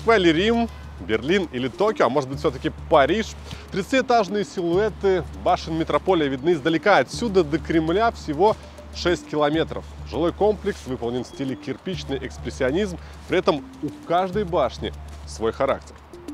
Москва или Рим, Берлин или Токио, а может быть все-таки Париж. 30-этажные силуэты башен метрополия видны издалека. Отсюда до Кремля всего 6 километров. Жилой комплекс выполнен в стиле кирпичный экспрессионизм, при этом у каждой башни свой характер.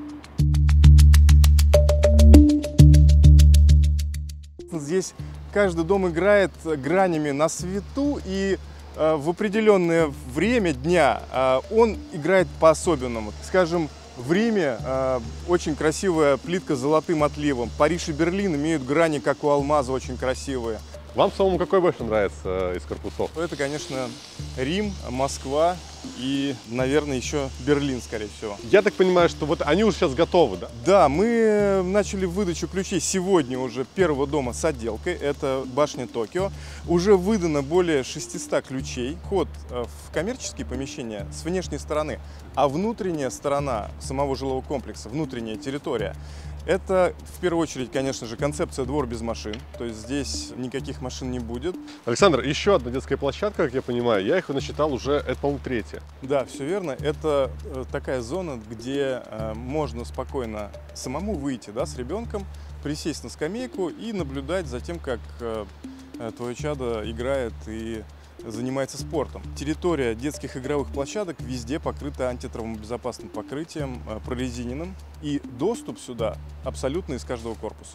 Здесь каждый дом играет гранями на свету, и в определенное время дня он играет по-особенному. Скажем, в Риме очень красивая плитка с золотым отливом. Париж и Берлин имеют грани, как у алмаза, очень красивые. Вам самому какой больше нравится из корпусов? Это, конечно, Рим, Москва и, наверное, еще Берлин, скорее всего. Я так понимаю, что вот они уже сейчас готовы, да? Да, мы начали выдачу ключей сегодня уже первого дома с отделкой. Это башня Токио. Уже выдано более 600 ключей. Вход в коммерческие помещения с внешней стороны, а внутренняя сторона самого жилого комплекса, внутренняя территория, это, в первую очередь, конечно же, концепция «двор без машин», то есть здесь никаких машин не будет. Александр, еще одна детская площадка, как я понимаю, я их насчитал уже, это, по-моему, третья. Да, все верно. Это такая зона, где можно спокойно самому выйти, да, с ребенком, присесть на скамейку и наблюдать за тем, как твое чадо играет и занимается спортом. Территория детских игровых площадок везде покрыта антитравмобезопасным покрытием, прорезиненным, и доступ сюда абсолютно из каждого корпуса.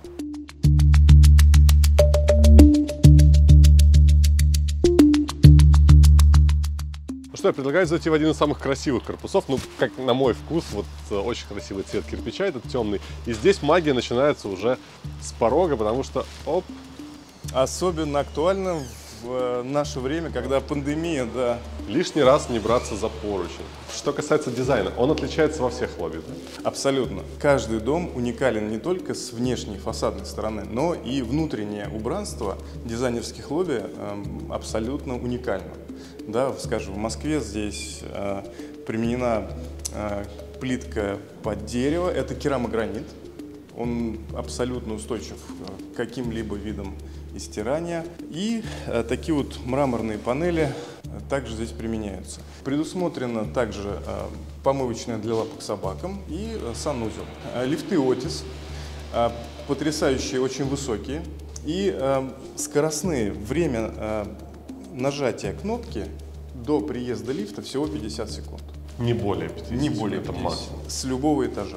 Ну что, я предлагаю зайти в один из самых красивых корпусов, ну, как на мой вкус, вот очень красивый цвет кирпича, этот темный. И здесь магия начинается уже с порога, потому что, оп. Особенно актуально в наше время, когда пандемия, да. Лишний раз не браться за поручень. Что касается дизайна, он отличается во всех лобби, да? Абсолютно. Каждый дом уникален не только с внешней фасадной стороны, но и внутреннее убранство дизайнерских лобби абсолютно уникально. Да, скажем, в Москве здесь применена плитка под дерево, это керамогранит. Он абсолютно устойчив к каким-либо видам стирания. И такие вот мраморные панели также здесь применяются. Предусмотрено также помывочная для лапок собакам и санузел. Лифты Otis потрясающие, очень высокие. И скоростные. Время нажатия кнопки до приезда лифта всего 50 секунд. Не более 50. Не более 50. Максимум. С любого этажа.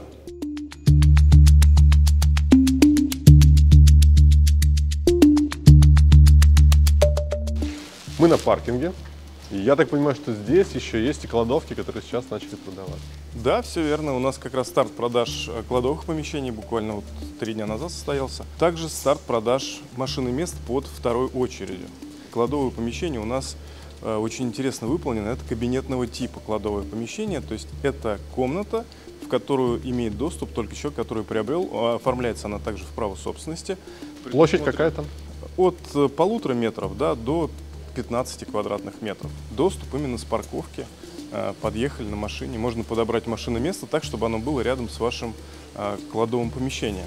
Мы на паркинге. И я так понимаю, что здесь еще есть и кладовки, которые сейчас начали продавать. Да, все верно. У нас как раз старт продаж кладовых помещений буквально вот 3 дня назад состоялся. Также старт продаж машин и мест под второй очередью. Кладовые помещения у нас очень интересно выполнены. Это кабинетного типа кладовое помещение. То есть это комната, в которую имеет доступ только человек, который приобрел. Оформляется она также в право собственности. Площадь какая там? От 1,5 метров, да, до 15 квадратных метров. Доступ именно с парковки. Подъехали на машине. Можно подобрать машиноместо так, чтобы оно было рядом с вашим кладовым помещением.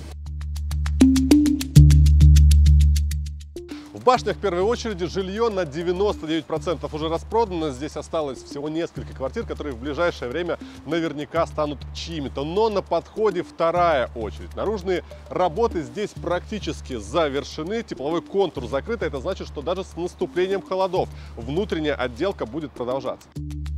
В башнях в первой очереди жилье на 99% уже распродано. Здесь осталось всего несколько квартир, которые в ближайшее время наверняка станут чьими-то. Но на подходе вторая очередь. Наружные работы здесь практически завершены. Тепловой контур закрыт. Это значит, что даже с наступлением холодов внутренняя отделка будет продолжаться.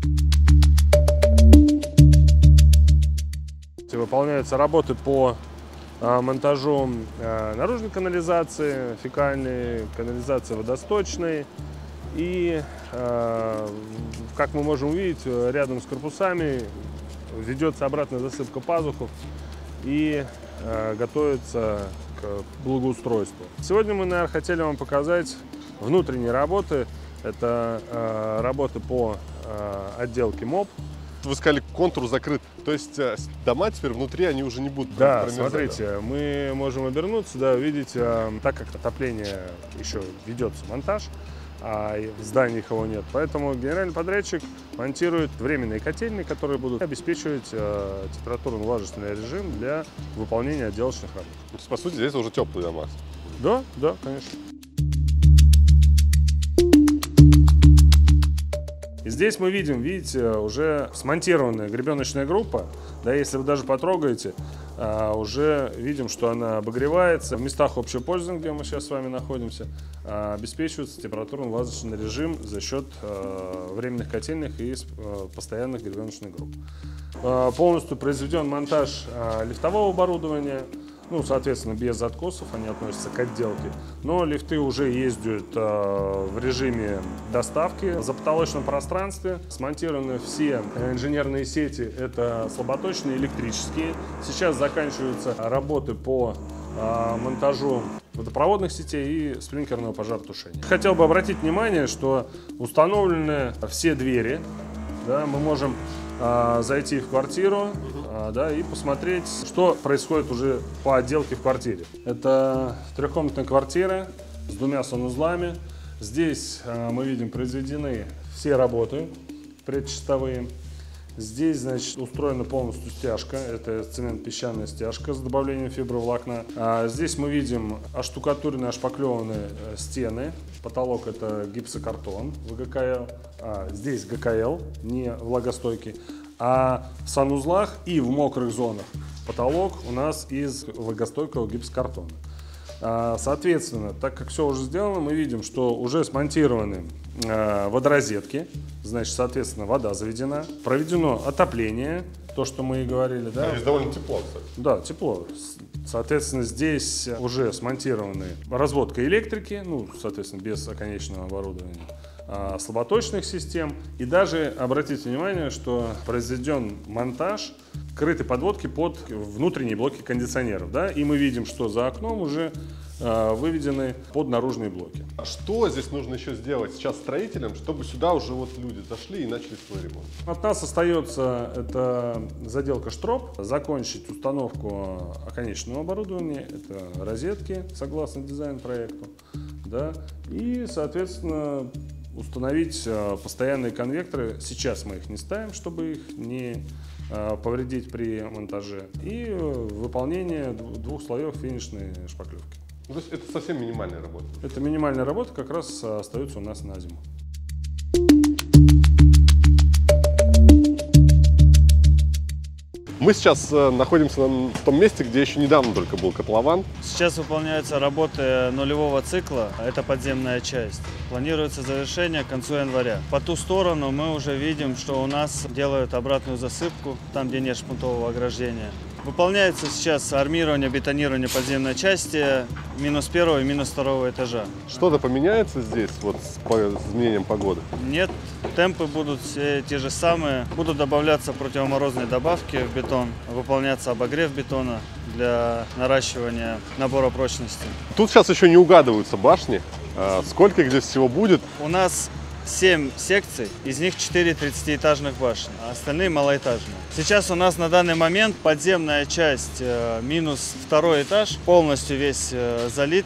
Выполняются работы по монтажу наружной канализации, фекальной, канализации водосточной. И, как мы можем увидеть, рядом с корпусами ведется обратная засыпка пазухов и готовится к благоустройству. Сегодня мы, наверное, хотели вам показать внутренние работы. Это работы по отделке МОП. Вы сказали, контур закрыт, то есть дома теперь внутри они уже не будут промерзать. Да, смотрите, мы можем обернуться, да, увидеть, так как отопление еще ведется монтаж, а в зданиях его нет, поэтому генеральный подрядчик монтирует временные котельные, которые будут обеспечивать температурно-влажностный режим для выполнения отделочных работ. То есть, по сути, здесь уже теплые дома. Да, да, конечно. И здесь мы видим, видите, уже смонтированная гребеночная группа. Да, если вы даже потрогаете, уже видим, что она обогревается. В местах общего пользования, где мы сейчас с вами находимся, обеспечивается температурно-влажностный режим за счет временных котельных и постоянных гребеночных групп. Полностью произведен монтаж лифтового оборудования. Ну, соответственно, без откосов, они относятся к отделке. Но лифты уже ездят в режиме доставки. В запотолочном пространстве смонтированы все инженерные сети, это слаботочные, электрические. Сейчас заканчиваются работы по монтажу водопроводных сетей и спринклерного пожаротушения. Хотел бы обратить внимание, что установлены все двери. Да, мы можем зайти в квартиру, да, и посмотреть, что происходит уже по отделке в квартире. Это трехкомнатная квартира с 2 санузлами. Здесь мы видим произведены все работы предчистовые. Здесь, значит, устроена полностью стяжка. Это цемент-песчаная стяжка с добавлением фиброволокна. Здесь мы видим оштукатуренные, ошпаклеванные стены. Потолок — это гипсокартон ВГКЛ. Здесь ГКЛ, не влагостойкий. А в санузлах и в мокрых зонах потолок у нас из влагостойкого гипсокартона. Соответственно, так как все уже сделано, мы видим, что уже смонтированы водорозетки, значит, соответственно, вода заведена, проведено отопление, то, что мы и говорили, да? Здесь довольно тепло, кстати. Да, тепло. Соответственно, здесь уже смонтированы разводка электрики, ну, соответственно, без оконечного оборудования, слаботочных систем. И даже обратите внимание, что произведен монтаж крытой подводки под внутренние блоки кондиционеров. Да? И мы видим, что за окном уже выведены поднаружные блоки. А что здесь нужно еще сделать сейчас строителям, чтобы сюда уже вот люди зашли и начали свой ремонт? От нас остается это заделка штроп, закончить установку оконечного оборудования, это розетки согласно дизайн-проекту, да, и, соответственно, установить постоянные конвекторы. Сейчас мы их не ставим, чтобы их не повредить при монтаже, и выполнение 2 слоев финишной шпаклевки. То есть это совсем минимальная работа? Это минимальная работа, как раз остается у нас на зиму. Мы сейчас находимся в том месте, где еще недавно только был котлован. Сейчас выполняются работы нулевого цикла, это подземная часть. Планируется завершение к концу января. По ту сторону мы уже видим, что у нас делают обратную засыпку, там, где нет шпунтового ограждения. Выполняется сейчас армирование, бетонирование подземной части -1 и -2 этажа. Что-то поменяется здесь вот с изменением погоды? Нет, темпы будут все те же самые. Будут добавляться противоморозные добавки в бетон, выполняться обогрев бетона для наращивания набора прочности. Тут сейчас еще не угадываются башни. Сколько их здесь всего будет? У нас 7 секций, из них 4 30-этажных башни, а остальные малоэтажные. Сейчас у нас на данный момент подземная часть -2 этаж, полностью весь залит.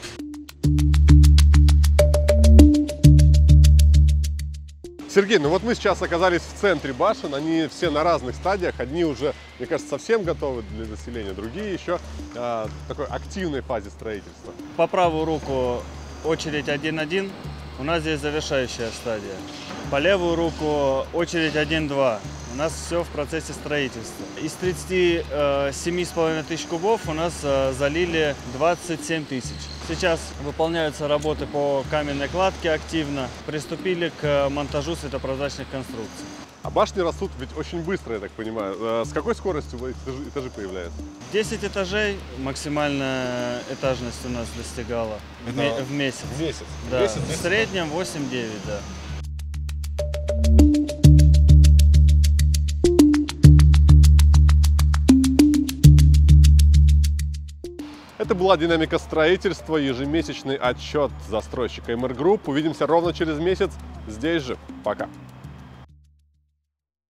Сергей, ну вот мы сейчас оказались в центре башен, они все на разных стадиях, одни уже, мне кажется, совсем готовы для заселения, другие еще в такой активной фазе строительства. По правую руку очередь 1-1. У нас здесь завершающая стадия. По левую руку очередь 1-2. У нас все в процессе строительства. Из 37,5 тысяч кубов у нас залили 27 тысяч. Сейчас выполняются работы по каменной кладке активно. Приступили к монтажу светопрозрачных конструкций. А башни растут ведь очень быстро, я так понимаю. С какой скоростью этажи появляются? 10 этажей максимальная этажность у нас достигала в месяц. В месяц? Да. Месяц? В среднем 8-9, да. Это была «Динамика строительства», ежемесячный отчет застройщика МР Групп. Увидимся ровно через месяц здесь же. Пока.